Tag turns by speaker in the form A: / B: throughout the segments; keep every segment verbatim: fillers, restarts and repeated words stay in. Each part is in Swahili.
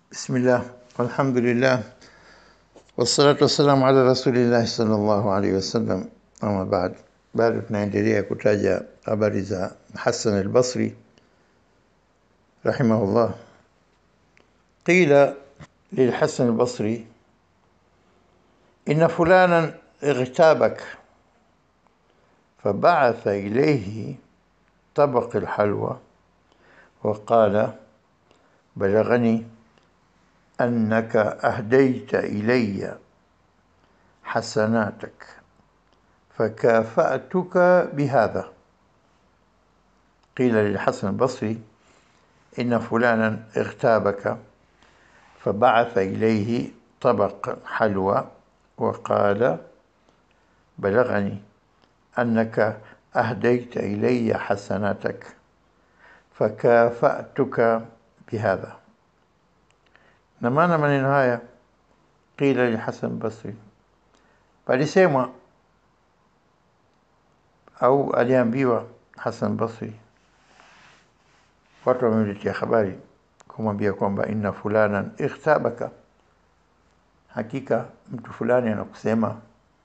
A: بسم الله والحمد لله والصلاة والسلام على رسول الله صلى الله عليه وسلم. أما بعد, bado tunaendelea kutaja habari za Hasan al-Basri rahimahullah. قيل للحسن البصري إن فلانا اغتابك فبعث إليه طبق الحلوى وقال بلغني أنك أهديت إلي حسناتك فكافأتك بهذا. قيل للحسن البصري إن فلانا اغتابك فبعث إليه طبق حلوى وقال بلغني أنك أهديت إلي حسناتك فكافأتك بهذا. نمانا من النهاية قيل للحسن البصري, palisemwa au aliambiwa Hasan Basri, watu wamemletea habari kumwambia kwamba inna fulanan ikhtabaka, hakika mtu fulani anakusema,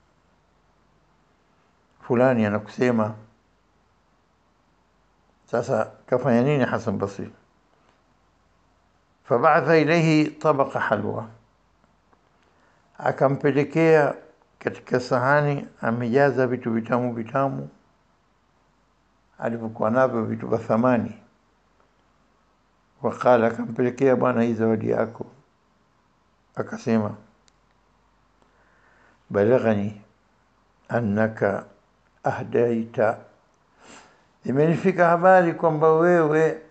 A: fulani anakusema. Sasa kafanya nini Hasan Basri? Fabaatha ilayhi tabaqa halwa, akampelekea katika sahani amejaza vitu vitamu vitamu alivyokuwa navyo, vitu vya thamani. Wakala, akampelekea bwana, hii zawadi yako. Akasema balaghani annaka ahdaita, imenifika habari kwamba wewe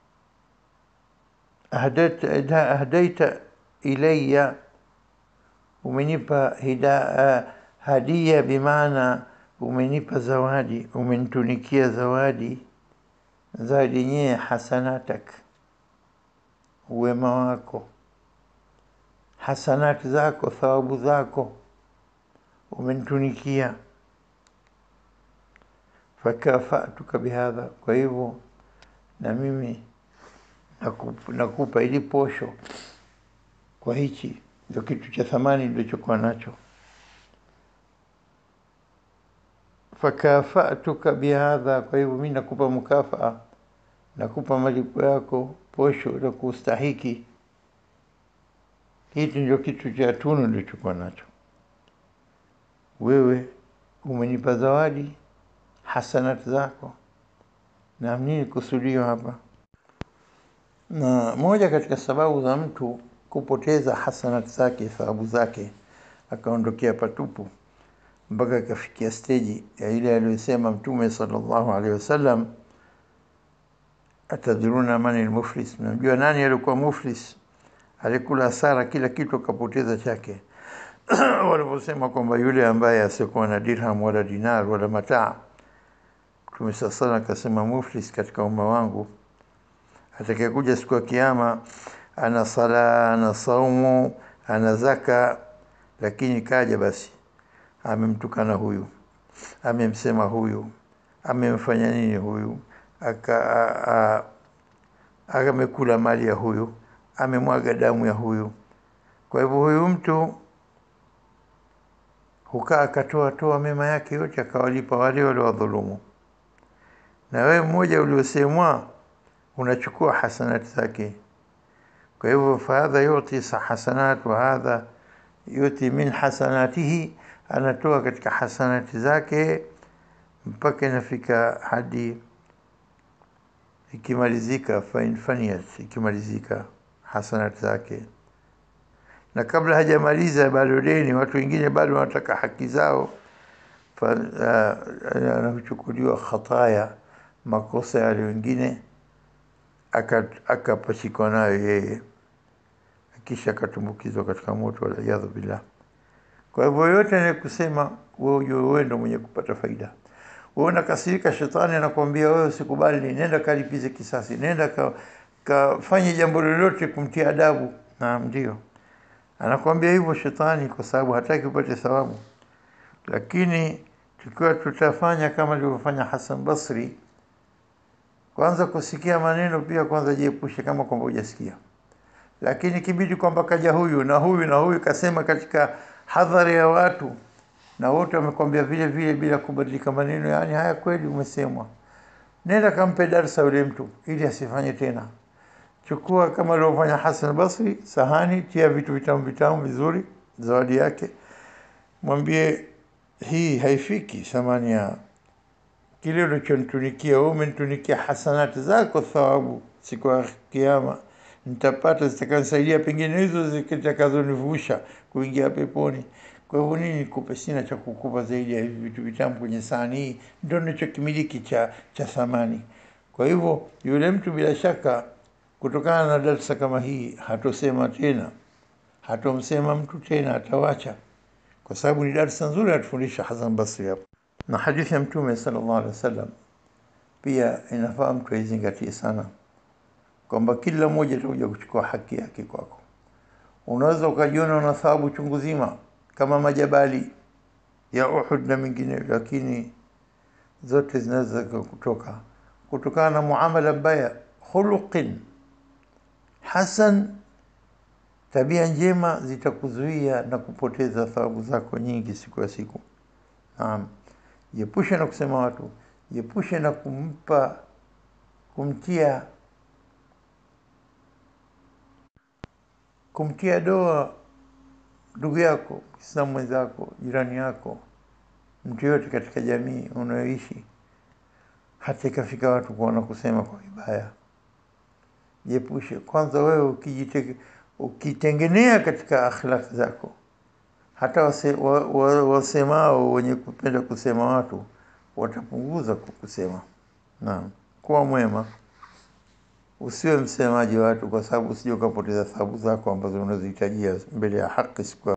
A: ahdaita, ahdaita ilayya, umenipa hida hadia, bimaana umenipa zawadi, umenitunikia zawadi. Zawadi yenyewe hasanatak, wema wako, hasanati zako, thawabu zako umenitunikia. Fakafatuka bihadha, kwa hivyo na mimi nakupa, nakupa ili posho kwa hichi, ndio kitu cha thamani nilichokuwa nacho. Fakafatuka bihadha, kwa hivyo mimi nakupa mukafaa, nakupa malipo yako, posho na kustahiki. Hiki ndio kitu cha tunu nilichokuwa nacho. Wewe umenipa zawadi, hasanati zako, na nini kusudio hapa? Na moja katika sababu za mtu kupoteza hasanati zake, thawabu zake, akaondokea patupu mpaka akafikia stage ya ile aliyosema Mtume sallallahu alaihi wasallam, atadhuruna man al-muflis, mnajua nani alikuwa muflis? Alikula hasara, kila kitu akapoteza chake. Waliposema kwamba yule ambaye asiyekuwa na dirham wala dinar wala mataa, Mtume sallallahu alaihi akasema muflis katika umma wangu atakayekuja siku ya kiyama ana sala, ana saumu, ana zaka, lakini kaja basi amemtukana huyu, amemsema huyu, amemfanya nini huyu, aka akamekula mali ya huyu, amemwaga damu ya huyu. Kwa hivyo huyu mtu hukaa akatoa toa mema yake yote akawalipa wale wale wadhulumu, na wewe mmoja uliosemwa unachukua hasanati zake. Kwa hivyo fahadha yuti hasanat wa hadha yuti min hasanatihi, anatoa katika hasanati zake mpaka inafika hadi ikimalizika, fainfaniyat, ikimalizika hasanati zake. Na kabla hajamaliza bado deni, watu wengine bado wanataka haki zao, anachukuliwa khataya, makosa yale wengine akapachikwa nayo yeye, kisha akatumbukizwa katika moto, waliyadhu billah. Kwa hivyo yote ni kusema wewe wewe ndio mwenye kupata faida. Wewe unakasirika, shetani anakuambia wewe usikubali, nenda kalipize kisasi, nenda ka, kafanye jambo lolote kumtia adabu. Na ndio anakuambia hivyo shetani, kwa sababu hataki upate thawabu. Lakini tukiwa tutafanya kama alivyofanya Hasan Basri, kwanza kusikia maneno, pia kwanza jiepushe kama kwamba hujasikia. lakini kibidi kwamba kaja huyu na huyu na huyu kasema katika hadhari ya watu, na wote wamekwambia vile vile bila kubadilika maneno, yani haya kweli umesemwa, nenda kampe darasa yule mtu ili asifanye tena. Chukua kama alivyofanya Hassan Basri, sahani, tia vitu vitamu vitamu vizuri, zawadi yake, mwambie hii haifiki thamani ya kile ulichonitunikia wewe. Umenitunikia hasanati zako, thawabu siku ya kiyama nitapata, zitakanisaidia pengine hizo zitakazonivusha kuingia peponi. Kwa hivyo nini nikupe? Sina cha kukupa zaidi ya hivi vitu vitamu kwenye sahani hii, ndio ninachokimiliki cha cha thamani. Kwa hivyo yule mtu bila shaka, kutokana na darsa kama hii, hatosema tena, hatomsema mtu tena, atawacha, kwa sababu ni darsa nzuri atufundisha Hassan Basri hapo. Na hadithi ya Mtume sallallahu alaihi wasallam pia inafaa mtu aizingatie sana, kwamba kila mmoja atakuja kuchukua haki yake kwako. Unaweza ukajiona una thawabu chungu zima kama majabali ya Uhud na mingine, lakini zote zinaweza kutoka kutokana na muamala mbaya, khuluqin hasan, tabia njema zitakuzuia na kupoteza thawabu zako nyingi siku ya siku. Naam, jiepushe na kusema watu, jiepushe na kumpa kumtia kumtia doa ndugu yako, Muislamu mwenzako, jirani yako, mtu yote katika jamii unayoishi, hata ikafika watu kuona kusema kwa vibaya. Jiepushe kwanza wewe, ukijitenge ukitengenea katika akhlaq zako, hata wase, wa, wa, wasemao wenye kupenda kusema watu watapunguza kukusema. Naam, kuwa mwema, usiwe msemaji wa watu, kwa sababu usije ukapoteza thawabu zako ambazo unazihitajia mbele ya haki siku